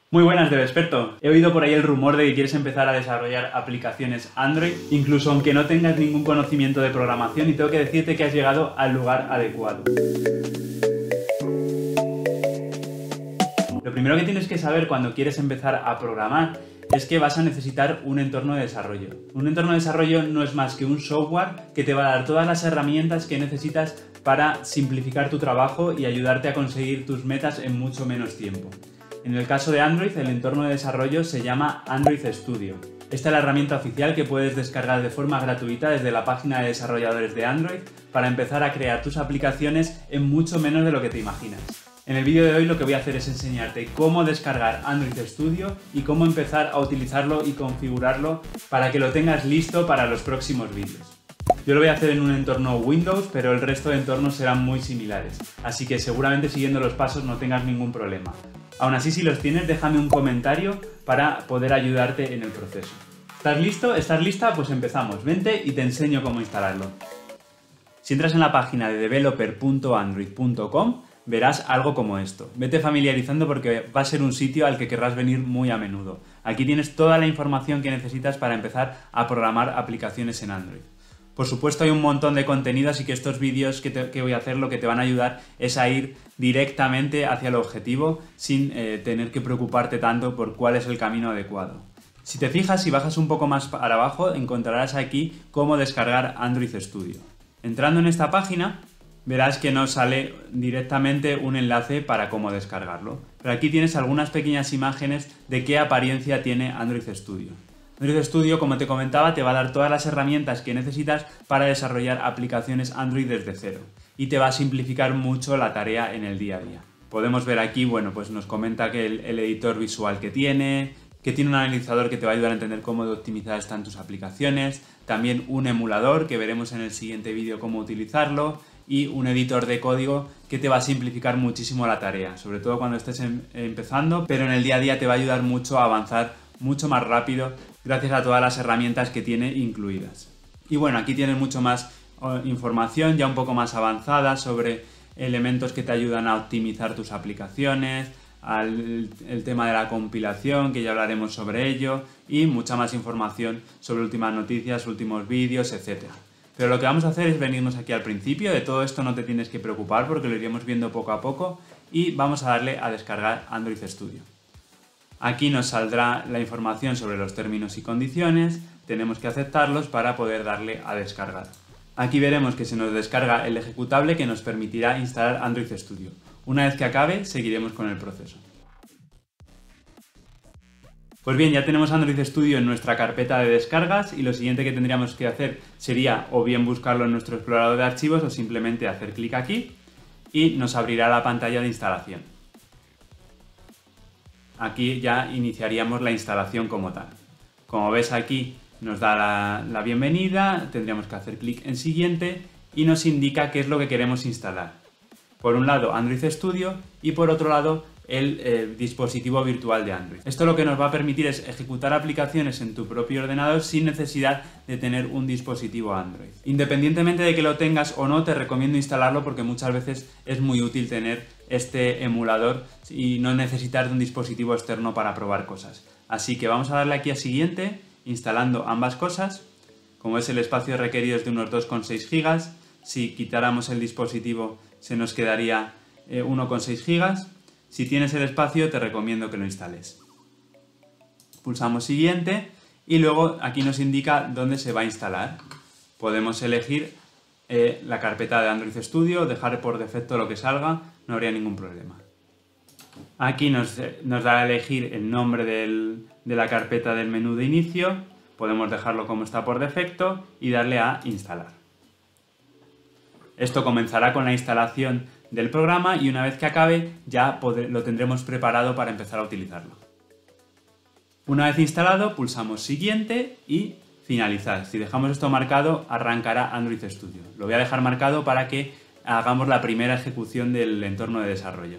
Muy buenas, DevExperto. He oído por ahí el rumor de que quieres empezar a desarrollar aplicaciones Android, incluso aunque no tengas ningún conocimiento de programación, y tengo que decirte que has llegado al lugar adecuado. Lo primero que tienes que saber cuando quieres empezar a programar es que vas a necesitar un entorno de desarrollo. Un entorno de desarrollo no es más que un software que te va a dar todas las herramientas que necesitas para simplificar tu trabajo y ayudarte a conseguir tus metas en mucho menos tiempo. En el caso de Android, el entorno de desarrollo se llama Android Studio. Esta es la herramienta oficial que puedes descargar de forma gratuita desde la página de desarrolladores de Android para empezar a crear tus aplicaciones en mucho menos de lo que te imaginas. En el vídeo de hoy lo que voy a hacer es enseñarte cómo descargar Android Studio y cómo empezar a utilizarlo y configurarlo para que lo tengas listo para los próximos vídeos. Yo lo voy a hacer en un entorno Windows, pero el resto de entornos serán muy similares, así que seguramente siguiendo los pasos no tengas ningún problema. Aún así, si los tienes, déjame un comentario para poder ayudarte en el proceso. ¿Estás listo? ¿Estás lista? Pues empezamos. Vente y te enseño cómo instalarlo. Si entras en la página de developer.android.com, verás algo como esto. Vete familiarizando porque va a ser un sitio al que querrás venir muy a menudo. Aquí tienes toda la información que necesitas para empezar a programar aplicaciones en Android. Por supuesto hay un montón de contenido, así que estos vídeos que voy a hacer lo que te van a ayudar es a ir directamente hacia el objetivo sin tener que preocuparte tanto por cuál es el camino adecuado. Si te fijas, si bajas un poco más para abajo, encontrarás aquí cómo descargar Android Studio. Entrando en esta página, verás que nos sale directamente un enlace para cómo descargarlo. Pero aquí tienes algunas pequeñas imágenes de qué apariencia tiene Android Studio. Android Studio, como te comentaba, te va a dar todas las herramientas que necesitas para desarrollar aplicaciones Android desde cero y te va a simplificar mucho la tarea en el día a día. Podemos ver aquí, bueno, pues nos comenta que el editor visual que tiene un analizador que te va a ayudar a entender cómo de optimizar están tus aplicaciones, también un emulador que veremos en el siguiente vídeo cómo utilizarlo y un editor de código que te va a simplificar muchísimo la tarea, sobre todo cuando estés empezando, pero en el día a día te va a ayudar mucho a avanzar mucho más rápido gracias a todas las herramientas que tiene incluidas. Y bueno, aquí tienes mucho más información ya un poco más avanzada sobre elementos que te ayudan a optimizar tus aplicaciones, el tema de la compilación, que ya hablaremos sobre ello, y mucha más información sobre últimas noticias, últimos vídeos, etc. Pero lo que vamos a hacer es venirnos aquí al principio. De todo esto no te tienes que preocupar porque lo iremos viendo poco a poco y vamos a darle a descargar Android Studio. Aquí nos saldrá la información sobre los términos y condiciones, tenemos que aceptarlos para poder darle a descargar. Aquí veremos que se nos descarga el ejecutable que nos permitirá instalar Android Studio. Una vez que acabe, seguiremos con el proceso. Pues bien, ya tenemos Android Studio en nuestra carpeta de descargas y lo siguiente que tendríamos que hacer sería o bien buscarlo en nuestro explorador de archivos o simplemente hacer clic aquí y nos abrirá la pantalla de instalación. Aquí ya iniciaríamos la instalación como tal. Como ves aquí nos da la bienvenida, tendríamos que hacer clic en siguiente y nos indica qué es lo que queremos instalar. Por un lado Android Studio y por otro lado el dispositivo virtual de Android. Esto lo que nos va a permitir es ejecutar aplicaciones en tu propio ordenador sin necesidad de tener un dispositivo Android. Independientemente de que lo tengas o no, te recomiendo instalarlo porque muchas veces es muy útil tener este emulador y no necesitar de un dispositivo externo para probar cosas. Así que vamos a darle aquí a siguiente, instalando ambas cosas. Como es el espacio requerido es de unos 2,6 GB. Si quitáramos el dispositivo se nos quedaría 1,6 GB. Si tienes el espacio te recomiendo que lo instales. Pulsamos siguiente y luego aquí nos indica dónde se va a instalar. Podemos elegir la carpeta de Android Studio, dejar por defecto lo que salga, no habría ningún problema. Aquí nos da a elegir el nombre de la carpeta del menú de inicio, podemos dejarlo como está por defecto y darle a instalar. Esto comenzará con la instalación del programa y una vez que acabe ya lo tendremos preparado para empezar a utilizarlo. Una vez instalado pulsamos siguiente y finalizar. Si dejamos esto marcado arrancará Android Studio. Lo voy a dejar marcado para que hagamos la primera ejecución del entorno de desarrollo.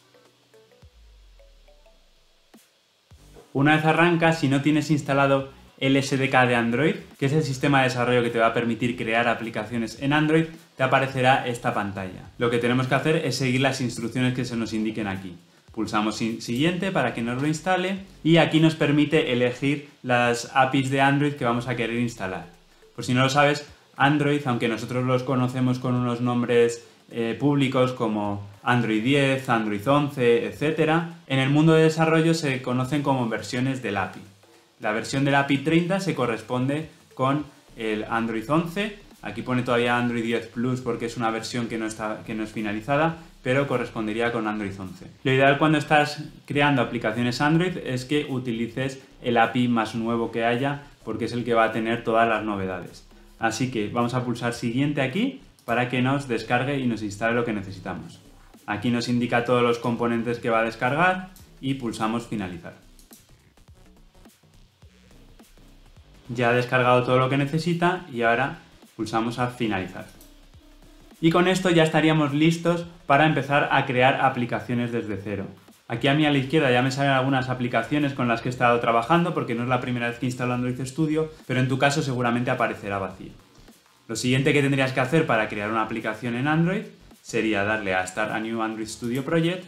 Una vez arranca, si no tienes instalado el SDK de Android, que es el sistema de desarrollo que te va a permitir crear aplicaciones en Android, te aparecerá esta pantalla. Lo que tenemos que hacer es seguir las instrucciones que se nos indiquen aquí. Pulsamos siguiente para que nos lo instale y aquí nos permite elegir las APIs de Android que vamos a querer instalar. Por si no lo sabes, Android, aunque nosotros los conocemos con unos nombres públicos como Android 10, Android 11, etc., en el mundo de desarrollo se conocen como versiones del API. La versión del API 30 se corresponde con el Android 11. Aquí pone todavía Android 10 Plus porque es una versión que no es finalizada, pero correspondería con Android 11. Lo ideal cuando estás creando aplicaciones Android es que utilices el API más nuevo que haya, porque es el que va a tener todas las novedades. Así que vamos a pulsar siguiente aquí para que nos descargue y nos instale lo que necesitamos. Aquí nos indica todos los componentes que va a descargar y pulsamos finalizar. Ya ha descargado todo lo que necesita y ahora pulsamos a finalizar. Y con esto ya estaríamos listos para empezar a crear aplicaciones desde cero. Aquí a mí a la izquierda ya me salen algunas aplicaciones con las que he estado trabajando porque no es la primera vez que instalo Android Studio, pero en tu caso seguramente aparecerá vacío. Lo siguiente que tendrías que hacer para crear una aplicación en Android sería darle a Start a New Android Studio Project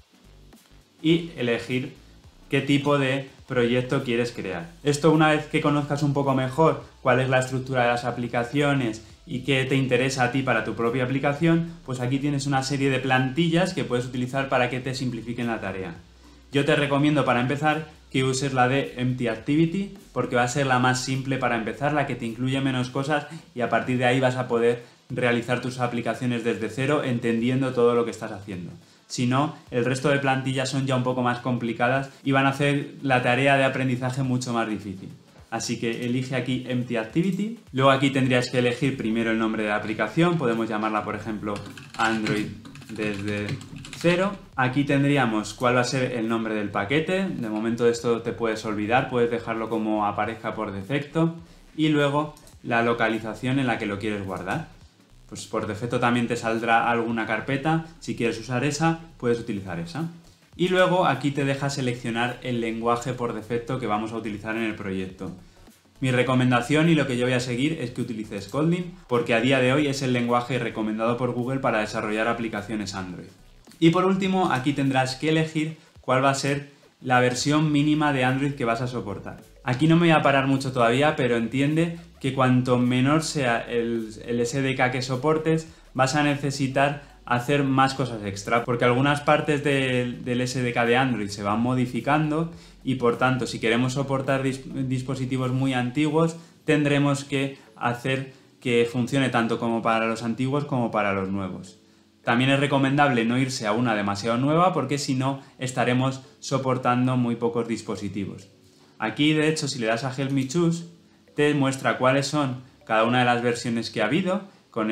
y elegir qué tipo de proyecto quieres crear. Esto, una vez que conozcas un poco mejor cuál es la estructura de las aplicaciones y qué te interesa a ti para tu propia aplicación, pues aquí tienes una serie de plantillas que puedes utilizar para que te simplifiquen la tarea. Yo te recomiendo para empezar que uses la de Empty Activity porque va a ser la más simple para empezar, la que te incluye menos cosas y a partir de ahí vas a poder realizar tus aplicaciones desde cero entendiendo todo lo que estás haciendo. Si no, el resto de plantillas son ya un poco más complicadas y van a hacer la tarea de aprendizaje mucho más difícil. Así que elige aquí Empty Activity. Luego aquí tendrías que elegir primero el nombre de la aplicación. Podemos llamarla, por ejemplo, Android desde cero. Aquí tendríamos cuál va a ser el nombre del paquete. De momento esto te puedes olvidar, puedes dejarlo como aparezca por defecto. Y luego la localización en la que lo quieres guardar. Pues por defecto también te saldrá alguna carpeta. Si quieres usar esa, puedes utilizar esa. Y luego aquí te deja seleccionar el lenguaje por defecto que vamos a utilizar en el proyecto. Mi recomendación y lo que yo voy a seguir es que utilices Kotlin porque a día de hoy es el lenguaje recomendado por Google para desarrollar aplicaciones Android. Y por último, aquí tendrás que elegir cuál va a ser la versión mínima de Android que vas a soportar. Aquí no me voy a parar mucho todavía, pero entiende que cuanto menor sea el SDK que soportes, vas a necesitar hacer más cosas extra, porque algunas partes del SDK de Android se van modificando y por tanto si queremos soportar dispositivos muy antiguos tendremos que hacer que funcione tanto como para los antiguos como para los nuevos. También es recomendable no irse a una demasiado nueva porque si no estaremos soportando muy pocos dispositivos. Aquí de hecho si le das a Help Me Choose te muestra cuáles son cada una de las versiones que ha habido con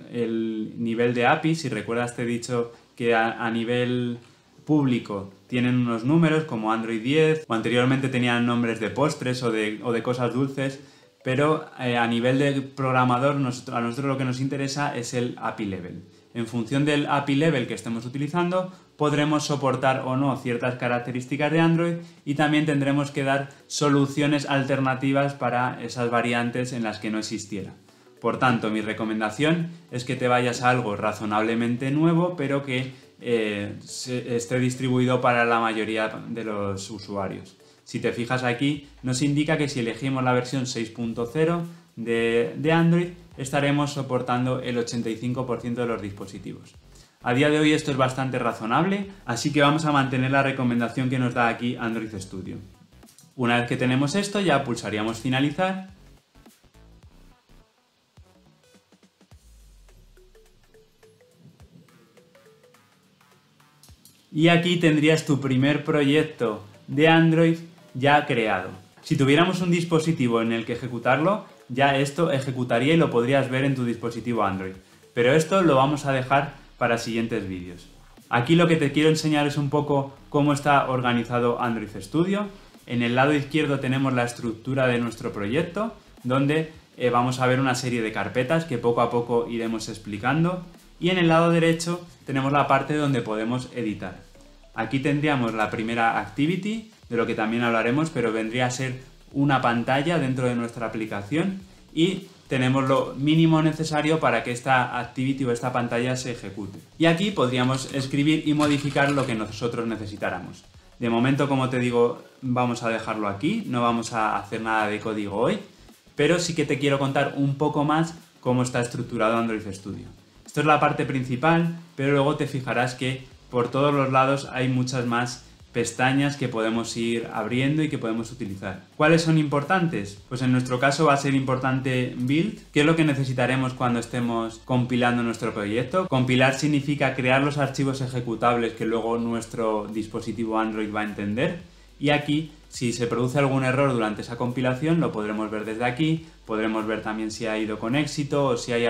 el nivel de API. Si recuerdas te he dicho que a nivel público tienen unos números como Android 10 o anteriormente tenían nombres de postres o de cosas dulces, pero a nivel de programador a nosotros lo que nos interesa es el API level. En función del API level que estemos utilizando podremos soportar o no ciertas características de Android y también tendremos que dar soluciones alternativas para esas variantes en las que no existiera. Por tanto, mi recomendación es que te vayas a algo razonablemente nuevo, pero que esté distribuido para la mayoría de los usuarios. Si te fijas aquí, nos indica que si elegimos la versión 6.0 de Android, estaremos soportando el 85% de los dispositivos. A día de hoy esto es bastante razonable, así que vamos a mantener la recomendación que nos da aquí Android Studio. Una vez que tenemos esto, ya pulsaríamos finalizar. Y aquí tendrías tu primer proyecto de Android ya creado. Si tuviéramos un dispositivo en el que ejecutarlo, ya esto ejecutaría y lo podrías ver en tu dispositivo Android. Pero esto lo vamos a dejar para siguientes vídeos. Aquí lo que te quiero enseñar es un poco cómo está organizado Android Studio. En el lado izquierdo tenemos la estructura de nuestro proyecto, donde vamos a ver una serie de carpetas que poco a poco iremos explicando. Y en el lado derecho tenemos la parte donde podemos editar. Aquí tendríamos la primera activity, de lo que también hablaremos, pero vendría a ser una pantalla dentro de nuestra aplicación y tenemos lo mínimo necesario para que esta activity o esta pantalla se ejecute. Y aquí podríamos escribir y modificar lo que nosotros necesitáramos. De momento, como te digo, vamos a dejarlo aquí, no vamos a hacer nada de código hoy, pero sí que te quiero contar un poco más cómo está estructurado Android Studio. Esto es la parte principal, pero luego te fijarás que por todos los lados hay muchas más pestañas que podemos ir abriendo y que podemos utilizar. ¿Cuáles son importantes? Pues en nuestro caso va a ser importante Build, que es lo que necesitaremos cuando estemos compilando nuestro proyecto. Compilar significa crear los archivos ejecutables que luego nuestro dispositivo Android va a entender, y aquí, si se produce algún error durante esa compilación, lo podremos ver desde aquí, podremos ver también si ha ido con éxito o si hay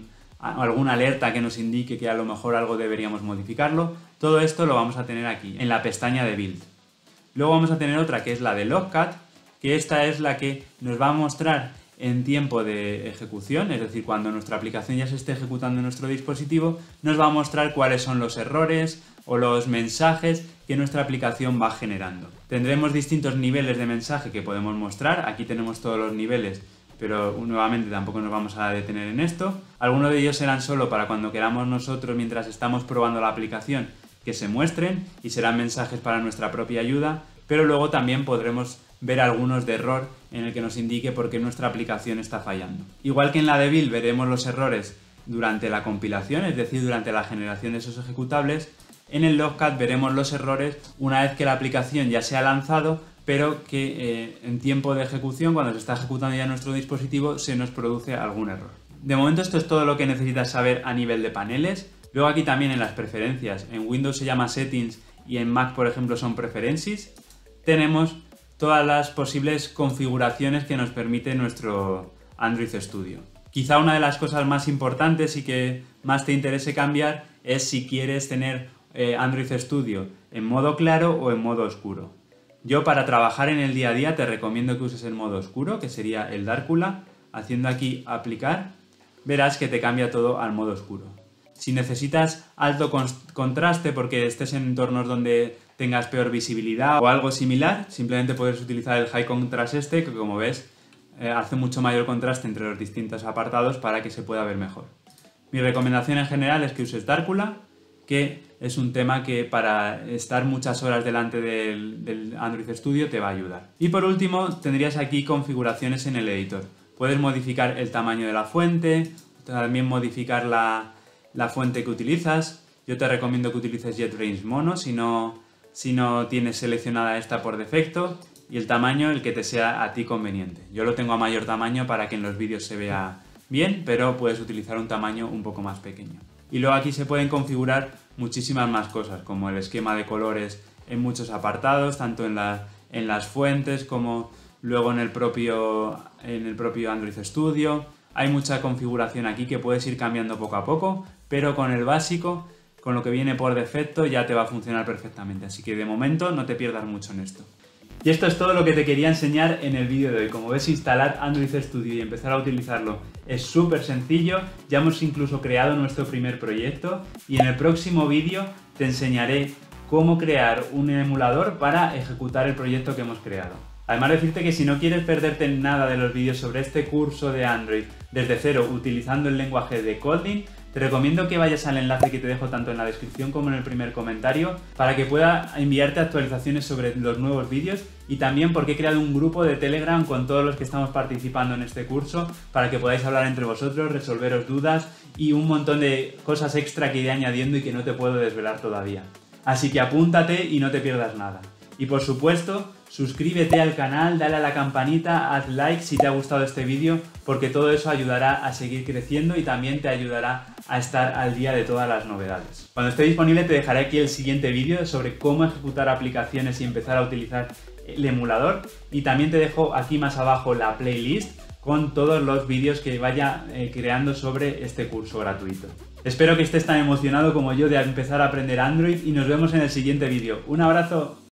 alguna alerta que nos indique que a lo mejor algo deberíamos modificarlo. Todo esto lo vamos a tener aquí, en la pestaña de Build. Luego vamos a tener otra que es la de Logcat, que esta es la que nos va a mostrar en tiempo de ejecución, es decir, cuando nuestra aplicación ya se esté ejecutando en nuestro dispositivo, nos va a mostrar cuáles son los errores o los mensajes que nuestra aplicación va generando. Tendremos distintos niveles de mensaje que podemos mostrar, aquí tenemos todos los niveles, pero nuevamente tampoco nos vamos a detener en esto. Algunos de ellos serán solo para cuando queramos nosotros, mientras estamos probando la aplicación, que se muestren, y serán mensajes para nuestra propia ayuda, pero luego también podremos ver algunos de error en el que nos indique por qué nuestra aplicación está fallando. Igual que en la de Build veremos los errores durante la compilación, es decir, durante la generación de esos ejecutables, en el Logcat veremos los errores una vez que la aplicación ya se ha lanzado, pero que en tiempo de ejecución, cuando se está ejecutando ya nuestro dispositivo, se nos produce algún error. De momento esto es todo lo que necesitas saber a nivel de paneles. Luego aquí también en las preferencias, en Windows se llama Settings y en Mac, por ejemplo, son Preferences, tenemos todas las posibles configuraciones que nos permite nuestro Android Studio. Quizá una de las cosas más importantes y que más te interese cambiar es si quieres tener Android Studio en modo claro o en modo oscuro. Yo, para trabajar en el día a día, te recomiendo que uses el modo oscuro, que sería el Darkula. Haciendo aquí aplicar, verás que te cambia todo al modo oscuro. Si necesitas alto contraste porque estés en entornos donde tengas peor visibilidad o algo similar, simplemente puedes utilizar el High Contrast que, como ves, hace mucho mayor contraste entre los distintos apartados para que se pueda ver mejor. Mi recomendación en general es que uses Darkula, que es un tema que para estar muchas horas delante del Android Studio te va a ayudar. Y por último, tendrías aquí configuraciones en el editor. Puedes modificar el tamaño de la fuente, también modificar la fuente que utilizas. Yo te recomiendo que utilices JetBrains Mono si no tienes seleccionada esta por defecto, y el tamaño el que te sea a ti conveniente. Yo lo tengo a mayor tamaño para que en los vídeos se vea bien, pero puedes utilizar un tamaño un poco más pequeño. Y luego aquí se pueden configurar muchísimas más cosas, como el esquema de colores en muchos apartados, tanto en las fuentes como luego en el propio Android Studio. Hay mucha configuración aquí que puedes ir cambiando poco a poco, pero con el básico, con lo que viene por defecto, ya te va a funcionar perfectamente. Así que de momento no te pierdas mucho en esto. Y esto es todo lo que te quería enseñar en el vídeo de hoy. Como ves, instalar Android Studio y empezar a utilizarlo es súper sencillo. Ya hemos incluso creado nuestro primer proyecto, y en el próximo vídeo te enseñaré cómo crear un emulador para ejecutar el proyecto que hemos creado. Además, decirte que si no quieres perderte nada de los vídeos sobre este curso de Android desde cero utilizando el lenguaje de Kotlin, te recomiendo que vayas al enlace que te dejo tanto en la descripción como en el primer comentario para que pueda enviarte actualizaciones sobre los nuevos vídeos, y también porque he creado un grupo de Telegram con todos los que estamos participando en este curso para que podáis hablar entre vosotros, resolveros dudas y un montón de cosas extra que iré añadiendo y que no te puedo desvelar todavía. Así que apúntate y no te pierdas nada. Y por supuesto, suscríbete al canal, dale a la campanita, haz like si te ha gustado este vídeo, porque todo eso ayudará a seguir creciendo y también te ayudará a estar al día de todas las novedades. Cuando esté disponible te dejaré aquí el siguiente vídeo sobre cómo ejecutar aplicaciones y empezar a utilizar el emulador, y también te dejo aquí más abajo la playlist con todos los vídeos que vaya creando sobre este curso gratuito. Espero que estés tan emocionado como yo de empezar a aprender Android, y nos vemos en el siguiente vídeo. ¡Un abrazo!